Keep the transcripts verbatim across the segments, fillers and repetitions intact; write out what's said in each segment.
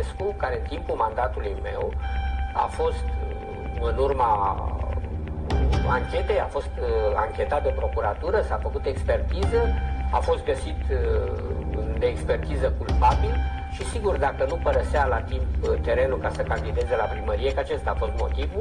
Băsescu, care în timpul mandatului meu a fost, în urma anchetei, a fost anchetat de procuratură, s-a făcut expertiză, a fost găsit de expertiză culpabil și sigur, dacă nu părăsea la timp terenul ca să candideze la primărie, că acesta a fost motivul,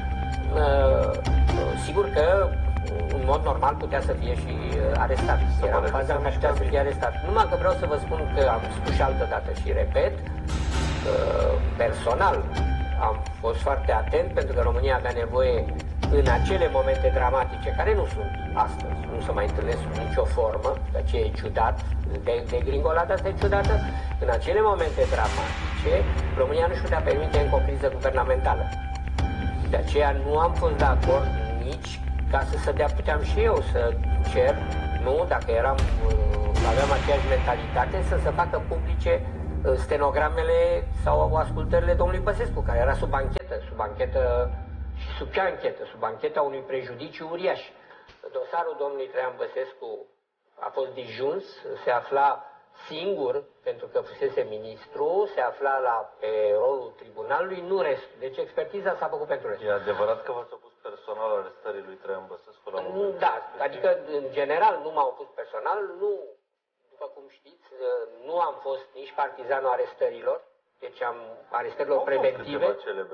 sigur că în mod normal putea să fie și arestat. Era în faza în care putea să fie arestat. Numai că vreau să vă spun că am spus și altă dată și repet, personal am fost foarte atent pentru că România avea nevoie în acele momente dramatice, care nu sunt astăzi, nu se mai întâlnesc sub nicio formă, de aceea e ciudat, de, de gringolada asta e ciudată, în acele momente dramatice, România nu-și putea permite încă o criză guvernamentală. De aceea nu am fost de acord nici ca să se dea, puteam și eu să cer, nu, dacă eram, aveam aceeași mentalitate, să se facă publice stenogramele sau ascultările domnului Băsescu, care era sub anchetă, sub anchetă și sub ce anchetă? Sub ancheta unui prejudiciu uriaș. Dosarul domnului Traian Băsescu a fost disjuns, se afla singur, pentru că fusese ministru, se afla la pe rolul tribunalului, nu restul. Deci expertiza s-a făcut pentru restul. E adevărat că v-ați opus personal arestării lui Traian Băsescu la momentul Da, respectiv? adică în general nu m-am opus personal, nu, după cum știți, nu am fost nici partizanul arestărilor, deci am arestărilor au preventive. Au fost câteva celebre